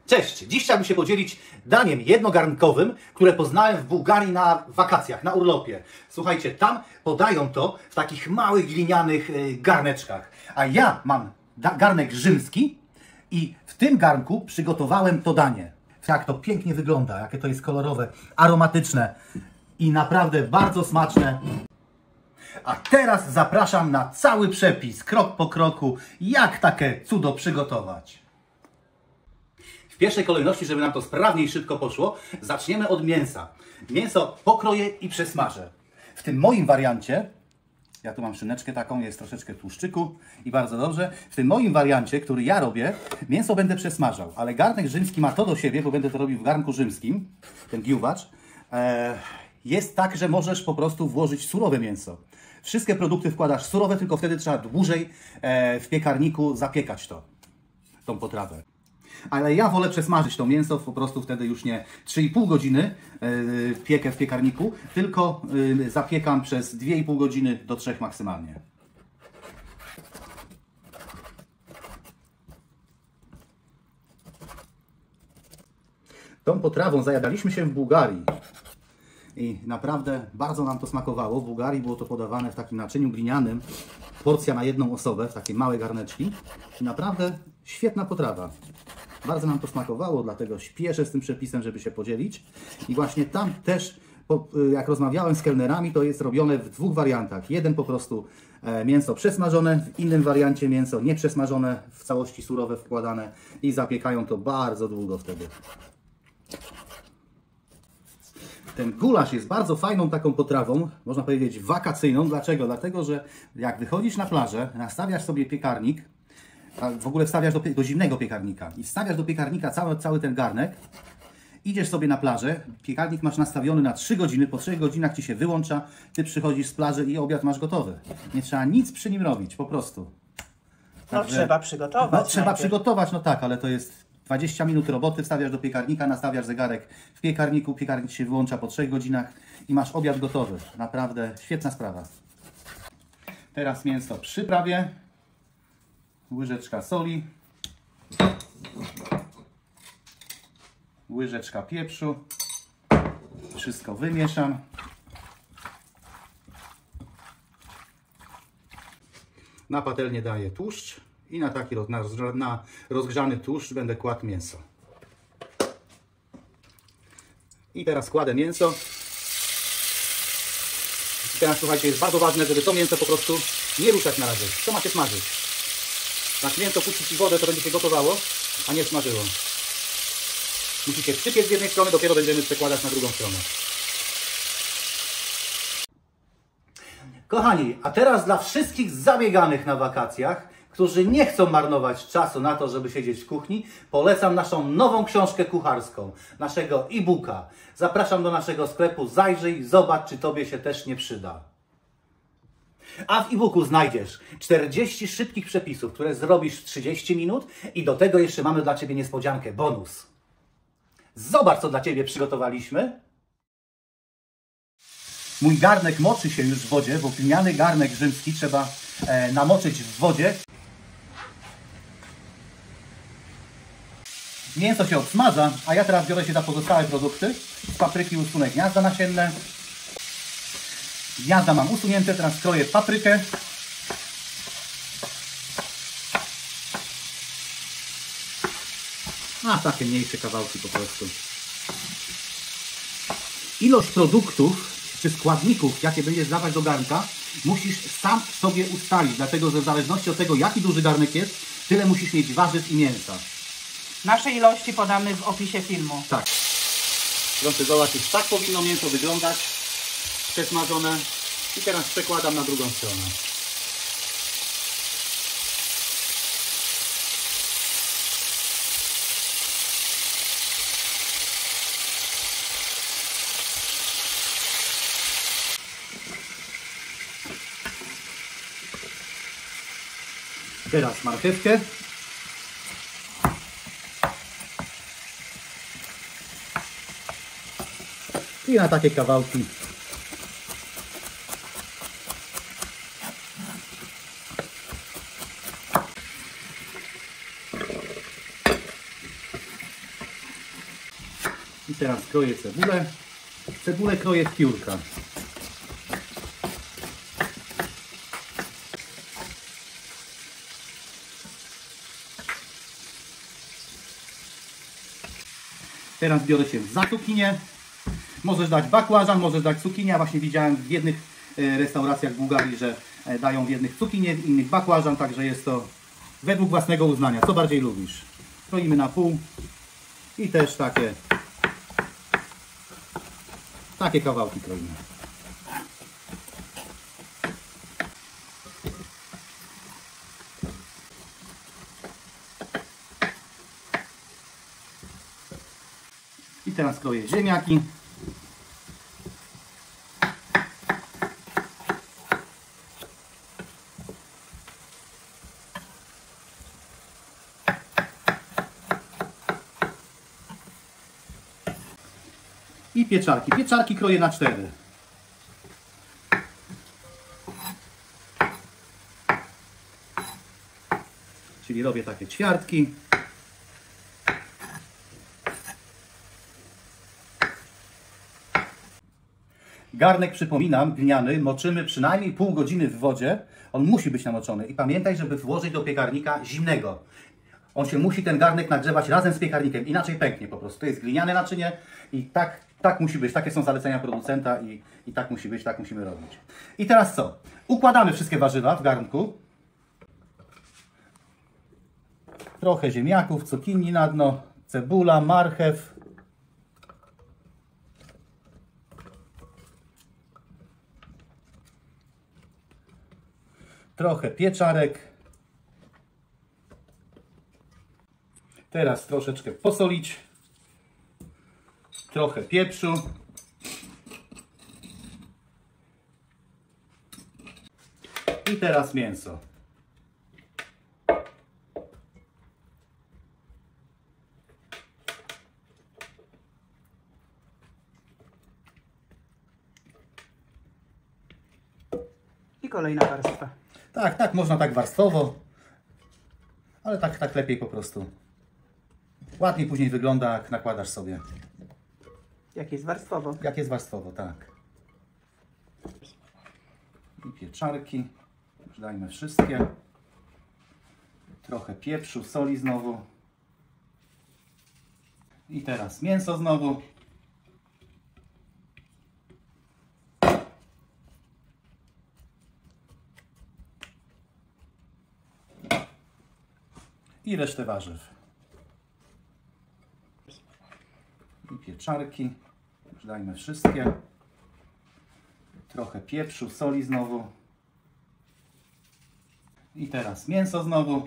Cześć! Dziś chciałbym się podzielić daniem jednogarnkowym, które poznałem w Bułgarii na wakacjach, na urlopie. Słuchajcie, tam podają to w takich małych glinianych garneczkach. A ja mam garnek rzymski i w tym garnku przygotowałem to danie. Jak to pięknie wygląda, jakie to jest kolorowe, aromatyczne i naprawdę bardzo smaczne. A teraz zapraszam na cały przepis, krok po kroku, jak takie cudo przygotować. W pierwszej kolejności, żeby nam to sprawnie i szybko poszło, zaczniemy od mięsa. Mięso pokroję i przesmażę. W tym moim wariancie, ja tu mam szyneczkę taką, jest troszeczkę tłuszczyku i bardzo dobrze. W tym moim wariancie, który ja robię, mięso będę przesmażał, ale garnek rzymski ma to do siebie, bo będę to robił w garnku rzymskim, ten giłwacz, jest tak, że możesz po prostu włożyć surowe mięso. Wszystkie produkty wkładasz surowe, tylko wtedy trzeba dłużej w piekarniku zapiekać tą potrawę. Ale ja wolę przesmażyć to mięso, po prostu wtedy już nie 3,5 godziny piekę w piekarniku, tylko zapiekam przez 2,5 godziny do 3 maksymalnie. Tą potrawą zajadaliśmy się w Bułgarii i naprawdę bardzo nam to smakowało. W Bułgarii było to podawane w takim naczyniu glinianym, porcja na jedną osobę, w takie małe garneczki i naprawdę świetna potrawa. Bardzo nam to smakowało, dlatego śpieszę z tym przepisem, żeby się podzielić. I właśnie tam też, jak rozmawiałem z kelnerami, to jest robione w dwóch wariantach. Jeden po prostu mięso przesmażone, w innym wariancie mięso nieprzesmażone, w całości surowe wkładane i zapiekają to bardzo długo wtedy. Ten gulasz jest bardzo fajną taką potrawą, można powiedzieć wakacyjną. Dlaczego? Dlatego, że jak wychodzisz na plażę, nastawiasz sobie piekarnik, w ogóle wstawiasz do zimnego piekarnika i wstawiasz do piekarnika cały ten garnek, idziesz sobie na plażę, piekarnik masz nastawiony na 3 godziny, po 3 godzinach Ci się wyłącza, Ty przychodzisz z plaży i obiad masz gotowy. Nie trzeba nic przy nim robić, po prostu. Także, trzeba przygotować. No, trzeba przygotować, no tak, ale to jest 20 minut roboty, wstawiasz do piekarnika, nastawiasz zegarek w piekarniku, piekarnik się wyłącza po 3 godzinach i masz obiad gotowy. Naprawdę świetna sprawa. Teraz mięso przyprawię. Łyżeczka soli, łyżeczka pieprzu, wszystko wymieszam. Na patelnię daję tłuszcz i na taki na rozgrzany tłuszcz będę kładł mięso. I teraz kładę mięso. I teraz słuchajcie, jest bardzo ważne, żeby to mięso po prostu nie ruszać na razie. To ma się smażyć. Jak mięso puści Ci wodę, to będzie się gotowało, a nie smażyło. Musicie przypiec z jednej strony, dopiero będziemy przekładać na drugą stronę. Kochani, a teraz dla wszystkich zabieganych na wakacjach, którzy nie chcą marnować czasu na to, żeby siedzieć w kuchni, polecam naszą nową książkę kucharską, naszego e-booka. Zapraszam do naszego sklepu, zajrzyj, zobacz, czy Tobie się też nie przyda. A w e-booku znajdziesz 40 szybkich przepisów, które zrobisz w 30 minut i do tego jeszcze mamy dla Ciebie niespodziankę, bonus. Zobacz, co dla Ciebie przygotowaliśmy. Mój garnek moczy się już w wodzie, bo gliniany garnek rzymski trzeba namoczyć w wodzie. Mięso się odsmaża, a ja teraz biorę się za pozostałe produkty. Z papryki usunę gniazda nasienne. Gniazda mam usunięte, teraz kroję paprykę. A takie mniejsze kawałki po prostu. Ilość produktów czy składników, jakie będziesz dawać do garnka, musisz sam sobie ustalić, dlatego że w zależności od tego, jaki duży garnek jest, tyle musisz mieć warzyw i mięsa. Nasze ilości podamy w opisie filmu. Tak. Proszę zobaczyć, tak powinno mięso wyglądać, przesmażone. I teraz przekładam na drugą stronę. Teraz marchewkę. I na takie kawałki I teraz kroję cebulę. Cebulę kroję w piórka. Teraz biorę się za cukinię. Możesz dać bakłażan, możesz dać cukinię. Ja właśnie widziałem w jednych restauracjach w Bułgarii, że dają w jednych cukinię, w innych bakłażan, także jest to według własnego uznania. Co bardziej lubisz? Kroimy na pół i też takie kawałki kroimy. I teraz kroję ziemniaki. I pieczarki. Pieczarki kroję na 4. Czyli robię takie ćwiartki. Garnek, przypominam, gliniany, moczymy przynajmniej pół godziny w wodzie. On musi być namoczony. I pamiętaj, żeby włożyć do piekarnika zimnego. On się musi, ten garnek, nagrzewać razem z piekarnikiem. Inaczej pęknie po prostu. To jest gliniane naczynie i tak musi być. Takie są zalecenia producenta i tak musi być, tak musimy robić. I teraz co? Układamy wszystkie warzywa w garnku. Trochę ziemniaków, cukinii na dno, cebula, marchew. Trochę pieczarek. Teraz troszeczkę posolić. Trochę pieprzu. I teraz mięso. I kolejna warstwa. Tak, można tak warstwowo, ale tak lepiej po prostu. Ładniej później wygląda, jak nakładasz sobie. Jak jest warstwowo. Jak jest warstwowo, tak. I pieczarki. Już dajmy wszystkie. Trochę pieprzu, soli znowu. I teraz mięso znowu. I resztę warzyw. I pieczarki. Już dajmy wszystkie. Trochę pieprzu, soli znowu. I teraz mięso znowu.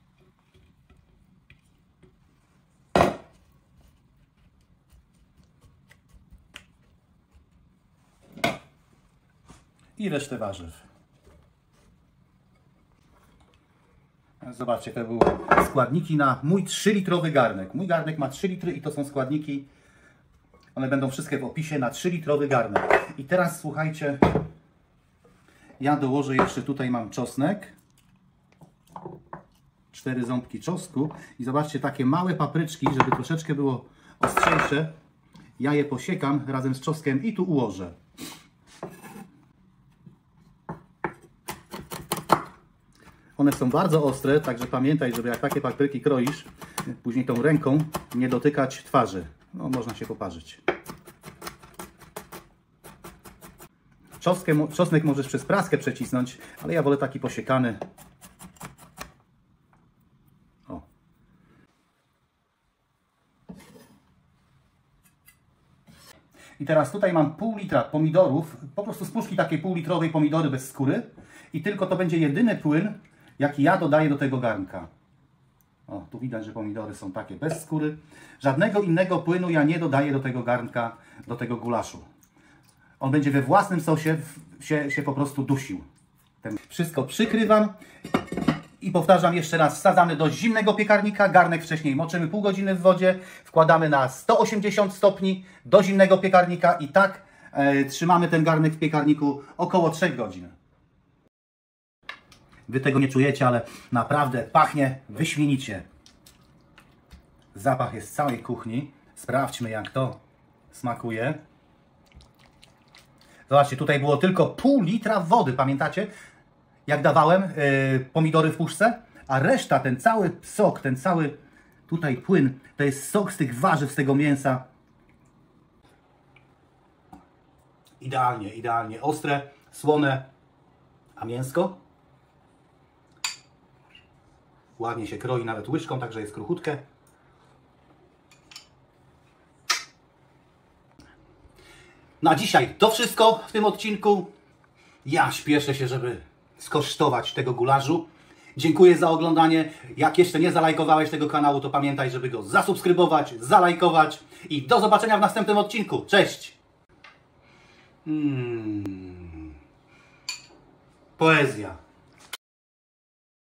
I resztę warzyw. Zobaczcie, to były składniki na mój 3-litrowy garnek. Mój garnek ma 3 litry i to są składniki. One będą wszystkie w opisie na 3-litrowy garnek. I teraz słuchajcie, ja dołożę jeszcze, tutaj mam czosnek. 4 ząbki czosnku. I zobaczcie, takie małe papryczki, żeby troszeczkę było ostrzejsze. Ja je posiekam razem z czosnkiem i tu ułożę. One są bardzo ostre, także pamiętaj, żeby jak takie papryki kroisz, później tą ręką nie dotykać twarzy. No, można się poparzyć. Czosnek możesz przez praskę przecisnąć, ale ja wolę taki posiekany. O. I teraz tutaj mam pół litra pomidorów, po prostu z puszki takiej półlitrowej pomidory bez skóry. I tylko to będzie jedyny płyn, jaki ja dodaję do tego garnka. O, tu widać, że pomidory są takie bez skóry. Żadnego innego płynu ja nie dodaję do tego garnka, do tego gulaszu. On będzie we własnym sosie się po prostu dusił. Wszystko przykrywam i powtarzam jeszcze raz, wsadzamy do zimnego piekarnika, garnek wcześniej moczymy pół godziny w wodzie, wkładamy na 180 stopni do zimnego piekarnika i tak trzymamy ten garnek w piekarniku około 3 godzin. Wy tego nie czujecie, ale naprawdę pachnie wyśmienicie. Zapach jest z całej kuchni. Sprawdźmy, jak to smakuje. Zobaczcie, tutaj było tylko pół litra wody, pamiętacie? Jak dawałem pomidory w puszce? A reszta, ten cały sok, ten cały tutaj płyn, to jest sok z tych warzyw, z tego mięsa. Idealnie, idealnie. Ostre, słone, a mięsko ładnie się kroi nawet łyżką, także jest kruchutkie. Na dzisiaj to wszystko w tym odcinku. Ja śpieszę się, żeby skosztować tego gulaszu. Dziękuję za oglądanie. Jak jeszcze nie zalajkowałeś tego kanału, to pamiętaj, żeby go zasubskrybować, zalajkować i do zobaczenia w następnym odcinku. Cześć! Poezja.